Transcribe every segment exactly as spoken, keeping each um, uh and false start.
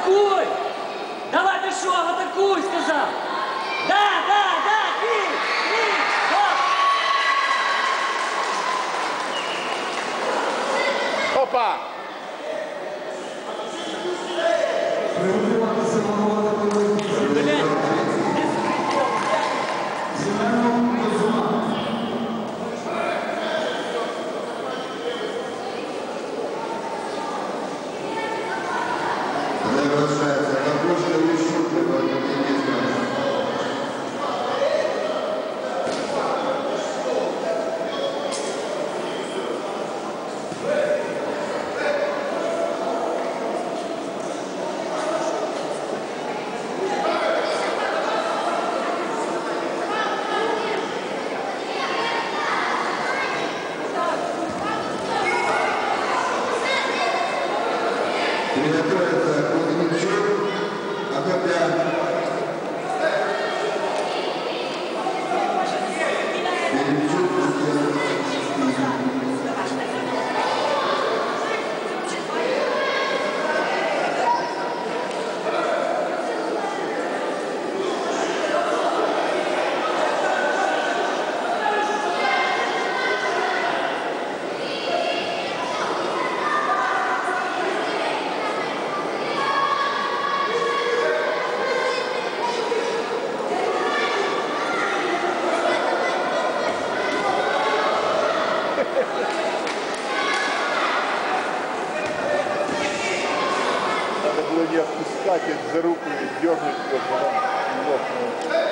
Атакуй! Давай, Дашов, атакуй, сказав! Да, да, да, ти! Ти! Стоп! Опа! Приготовиться к мячу, Акопян. Надо было не отпускать за руку и дернуть ее, потом лопнуть.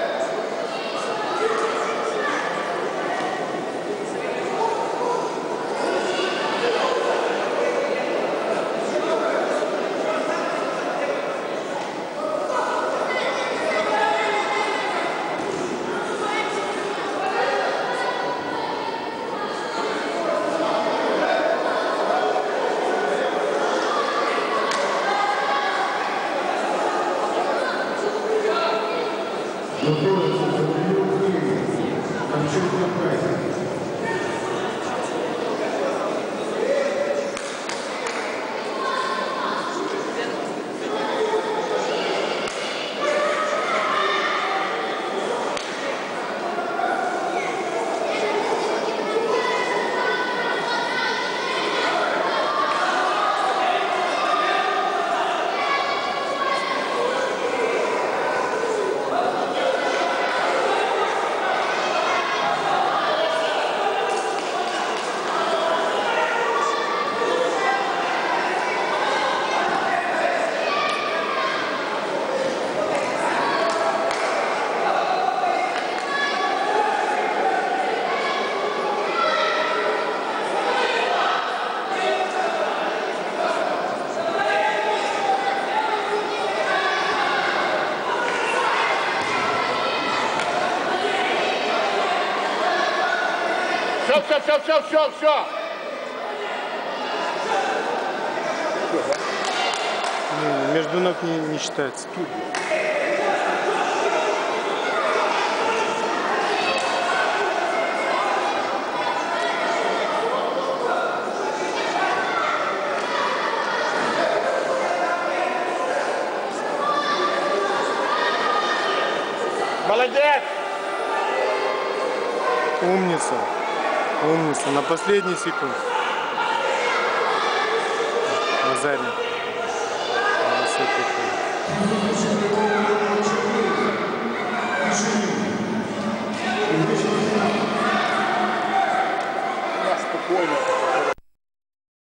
Все, все, все, все, все, все. Между ног не, не считается. Молодец! Умница. Умница. На последний секунд. Назарин. На высокий.